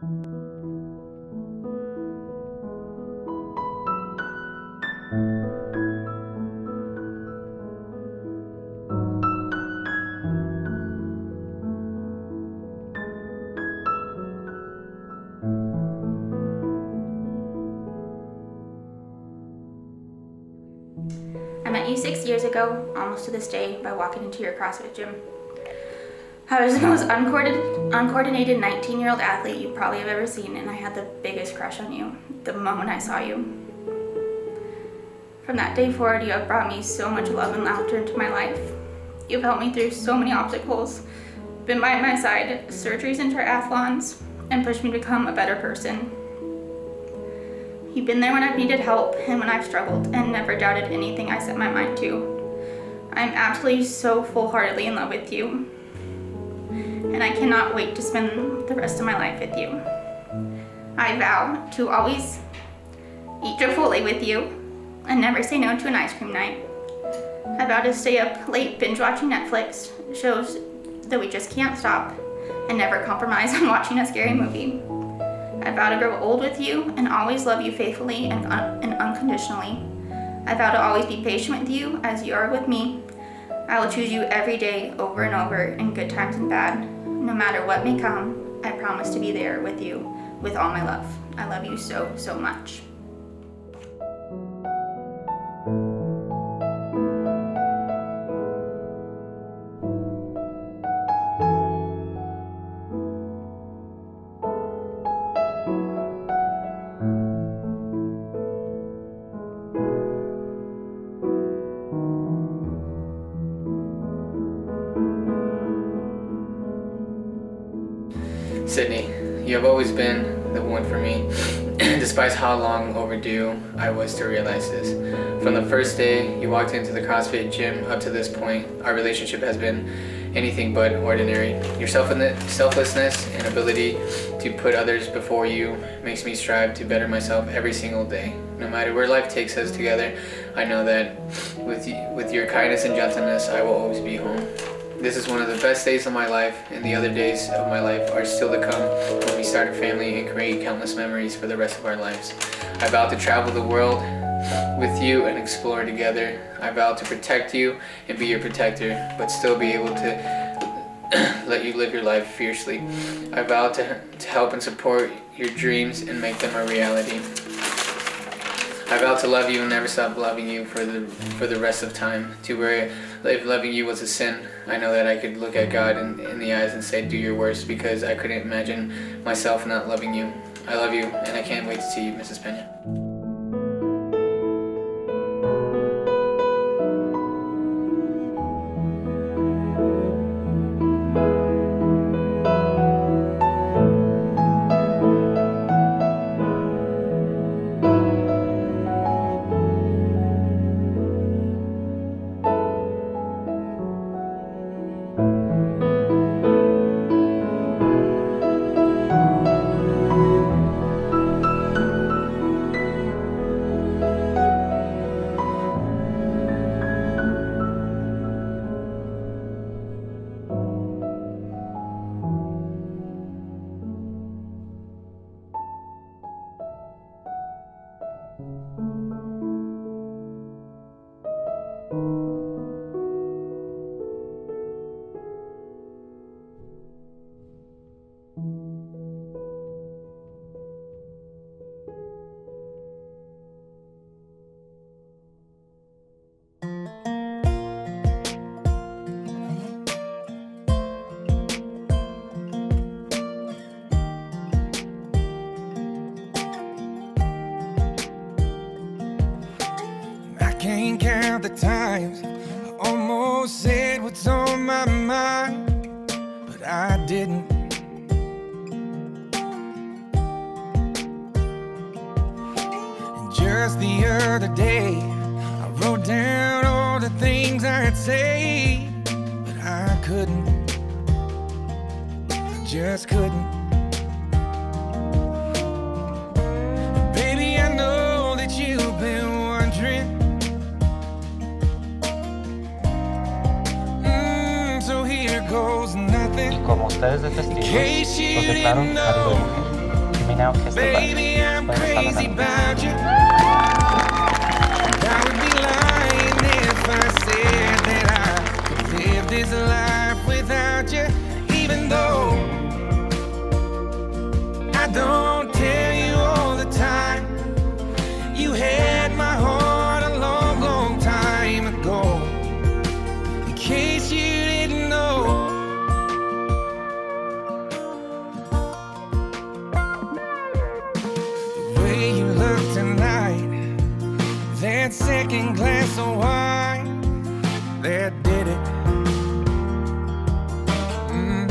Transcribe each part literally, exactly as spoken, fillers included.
I met you six years ago, almost to this day, by walking into your CrossFit gym. I was the most uncoordinated, uncoordinated nineteen-year-old athlete you probably have ever seen, and I had the biggest crush on you the moment I saw you. From that day forward, you have brought me so much love and laughter into my life. You've helped me through so many obstacles, been by my side, surgeries and triathlons, and pushed me to become a better person. You've been there when I've needed help and when I've struggled, and never doubted anything I set my mind to. I'm absolutely so full-heartedly in love with you, and I cannot wait to spend the rest of my life with you. I vow to always eat Chipotle with you and never say no to an ice cream night. I vow to stay up late binge watching Netflix shows that we just can't stop and never compromise on watching a scary movie. I vow to grow old with you and always love you faithfully and, un and unconditionally. I vow to always be patient with you as you are with me. I will choose you every day over and over in good times and bad. No matter what may come, I promise to be there with you with all my love. I love you so, so much. Sydney, you have always been the one for me, despite how long overdue I was to realize this. From the first day you walked into the CrossFit gym up to this point, our relationship has been anything but ordinary. Your selflessness and ability to put others before you makes me strive to better myself every single day. No matter where life takes us together, I know that with, you, with your kindness and gentleness, I will always be home. This is one of the best days of my life, and the other days of my life are still to come when we start a family and create countless memories for the rest of our lives. I vow to travel the world with you and explore together. I vow to protect you and be your protector, but still be able to let you live your life fiercely. I vow to, to help and support your dreams and make them a reality. I vow to love you and never stop loving you for the for the rest of time. To where if loving you was a sin, I know that I could look at God in, in the eyes and say, do your worst, because I couldn't imagine myself not loving you. I love you, and I can't wait to see you, Missus Pena. Can't count the times I almost said what's on my mind, but I didn't. And just the other day, I wrote down all the things I'd say, but I couldn't. I just couldn't. And baby, I know that you've been wondering. Y como ustedes de testigos, los declaro marido y mujer. me now, kiss the butt. Baby, I'm crazy about you. I would be lying if I said that I could live this life without you, even though I don't tell you all the time. You had my heart a long, long time ago. In case you didn't know. The way you look tonight, that second glass of wine, that did it. Mm.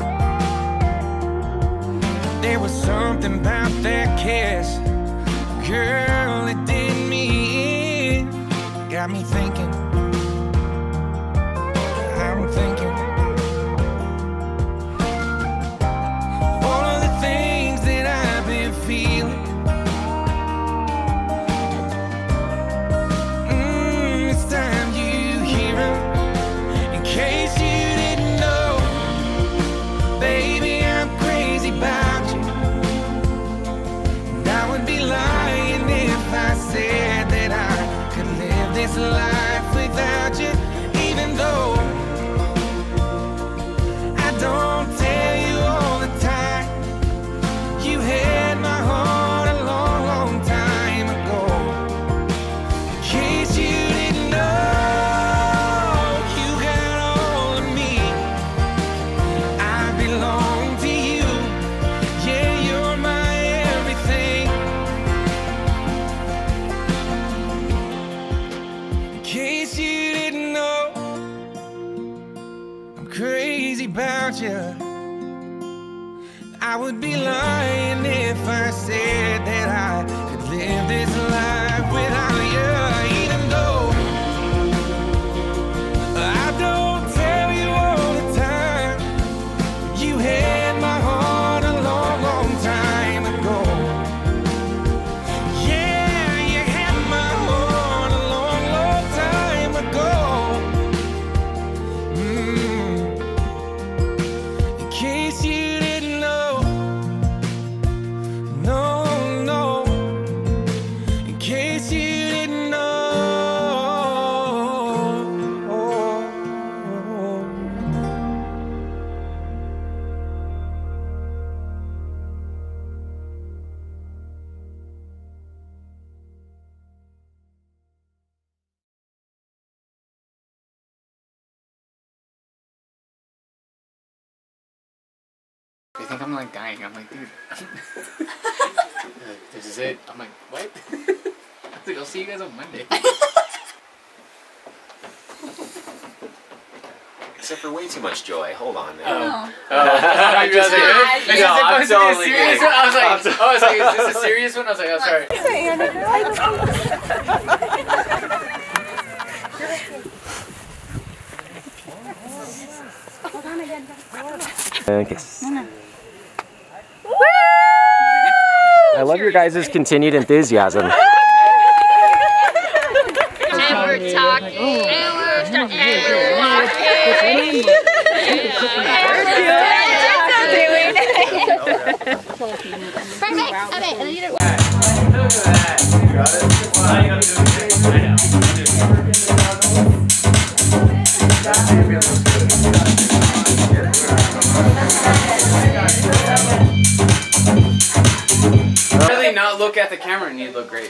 There was something about that kiss, girl, it did me in. Got me thinking, I'm thinking all of the things that I've been feeling. Mm, it's time you hear 'em. In case you didn't know, baby, I'm crazy about you. And I would be lying if I said that I could live this life without you, even though I don't tell you all the time. You had my heart a long, long time ago. In case you didn't know, you got all of me. I belong to you. Yeah, you're my everything. In case you didn't know, I'm crazy about you. I would be lying if I said that I could live this life without you, even though I don't tell you all the time. You had my heart a long, long time ago. Yeah, you had my heart a long, long time ago. Mm. In case you didn't know, no, no. In case you didn't know. They think I'm like dying. I'm like, dude, this is it. I'm like, what? I was like, I'll see you guys on Monday. Except for way too much joy. Hold on there. Oh. Oh. I just kidding. Is No, I'm this supposed totally to be a serious kidding. one? I was like, oh, I was like, is this a serious one? I was like, oh, sorry. Okay. I love your guys' continued enthusiasm. And we're talking, and we're talking, and we're walking. Perfect. Okay, and then you do Really not look at the camera and you'd look great.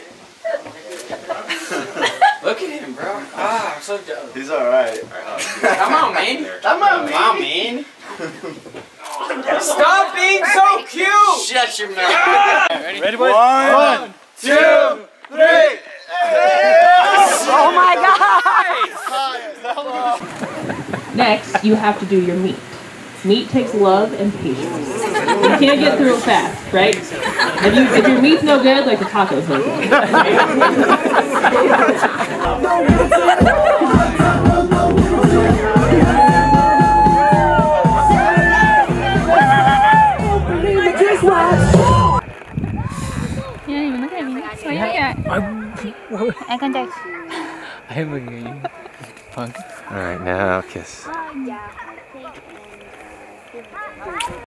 Look at him, bro. Ah, I'm so jealous. He's alright. Come on, man. Come on, man. Stop being so cute! Shut your mouth. Ready? Ready, boys? One, One two, three. Oh my God! Next, you have to do your meat. Meat takes love and patience. You can't get through it fast, right? If, you, if your meat's no good, like the taco's no good. You don't even look at me. Why are you looking at? Eye contact. I'm looking at you, punk. All right, now kiss.